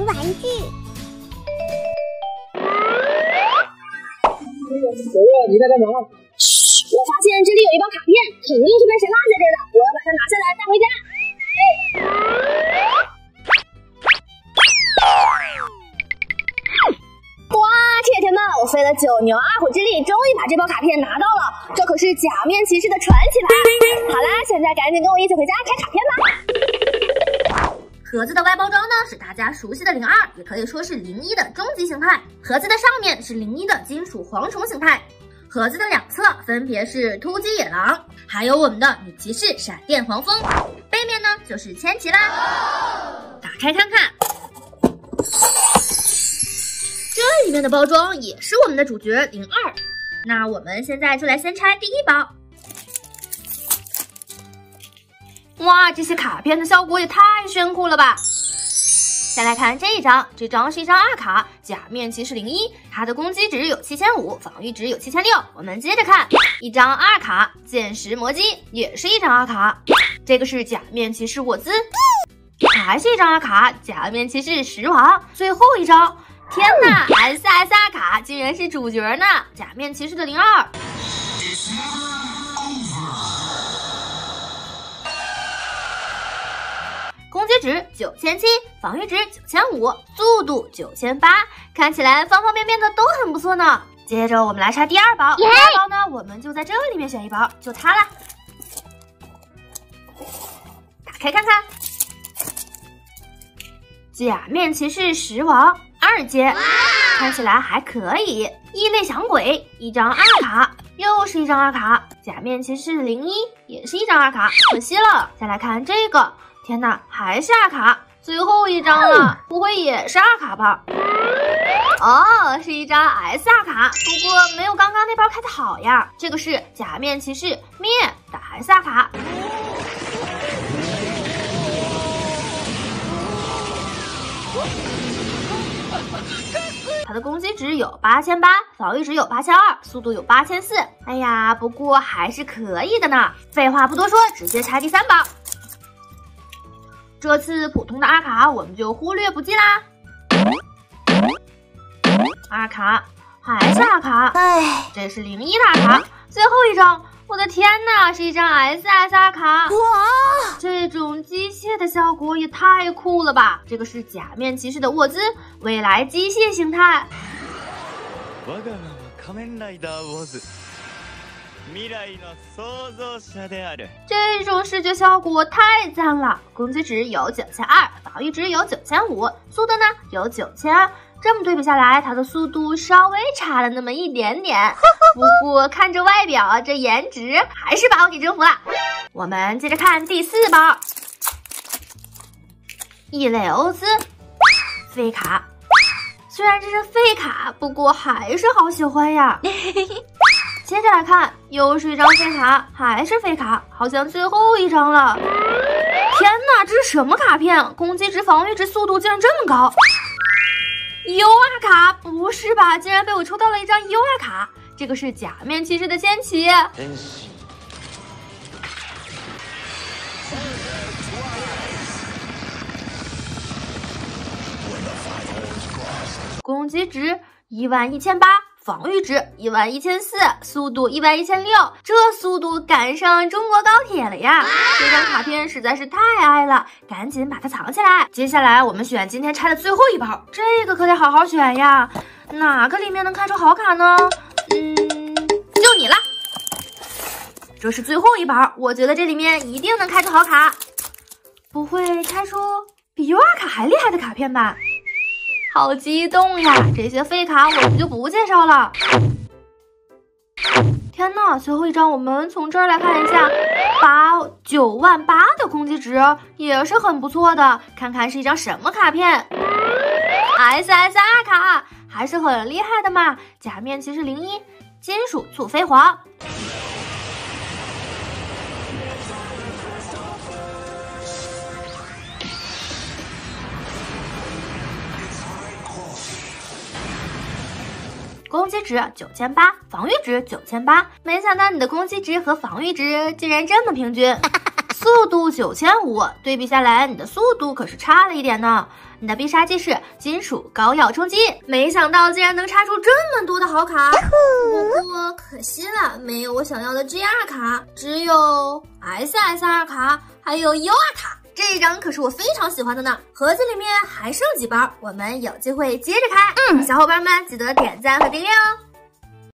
玩具。 你在干嘛？ 嘘，我发现这里有一包卡片，肯定是被谁落在这儿的，我要把它拿下来带回家。哇，铁铁们，我费了9牛2虎之力，终于把这包卡片拿到了，这可是假面骑士的传奇牌。好啦，现在赶紧跟我一起回家开卡片吧。 盒子的外包装呢是大家熟悉的02，也可以说是01的终极形态。盒子的上面是01的金属蝗虫形态。盒子的两侧分别是突击野狼，还有我们的女骑士闪电黄蜂。背面呢就是千奇啦。打开看看，这里面的包装也是我们的主角02。那我们现在就来先拆第一包。哇，这些卡片的效果也太炫酷了吧！再来看这一张，这张是一张2卡，假面骑士01，它的攻击值有7500，防御值有7600。我们接着看一张2卡，剑石魔姬，也是一张2卡，这个是假面骑士沃兹，还是一张2卡，假面骑士石王。最后一张，天哪 ！SSR 卡竟然是主角呢，假面骑士的02。攻击值9700，防御值9500，速度9800，看起来方方面面的都很不错呢。接着我们来拆第二包，第二包呢，我们就在这里面选一包，就它啦。打开看看，假面骑士石王2阶，看起来还可以。异类响鬼一张2卡，又是一张2卡。假面骑士01也是一张2卡，可惜了。再来看这个。天哪，还是2卡，最后一张了，不会也是2卡吧？哦，是一张 SR 卡，不过没有刚刚那包开的好呀。这个是假面骑士灭的 SR 卡。它的攻击值有8800，防御值有8200，速度有8400。哎呀，不过还是可以的呢。废话不多说，直接拆第3包。这次普通的2卡我们就忽略不计啦。2卡还是2卡，哎，这是01的2卡，最后一张，我的天哪，是一张 SSR 卡！哇，这种机械的效果也太酷了吧！这个是假面骑士的沃兹，未来机械形态。这种视觉效果太赞了！攻击值有9200，防御值有9500，速度呢有9000。这么对比下来，它的速度稍微差了那么一点点。不过看着外表，这颜值还是把我给征服了。我们接着看第4包，异类欧斯废卡。虽然这是废卡，不过还是好喜欢呀。接着来看，又是一张废卡，还是废卡，好像最后一张了。天哪，这是什么卡片？攻击值、防御值、速度竟然这么高！UR 卡？不是吧？竟然被我抽到了一张 UR 卡，这个是假面骑士的千奇。攻击值11800。防御值11400，速度11600，这速度赶上中国高铁了呀！这张卡片实在是太爱了，赶紧把它藏起来。接下来我们选今天拆的最后一包，这个可得好好选呀！哪个里面能开出好卡呢？就你了。这是最后一包，我觉得这里面一定能开出好卡，不会开出比 UR 卡还厉害的卡片吧？好激动呀！这些废卡我们就不介绍了。天呐，最后一张我们从这儿来看一下，98000的攻击值也是很不错的。看看是一张什么卡片 ？SSR 卡还是很厉害的嘛。假面骑士01，金属簇飞蝗。攻击值9800，防御值9800，没想到你的攻击值和防御值竟然这么平均。速速度9500，对比下来，你的速度可是差了一点呢。你的必杀技是金属膏药冲击，没想到竟然能插出这么多的好卡，不过可惜了，没有我想要的 GR 卡，只有 SSR 卡，还有 UR 卡。这一张可是我非常喜欢的呢，盒子里面还剩几包，我们有机会接着开。小伙伴们记得点赞和订阅哦。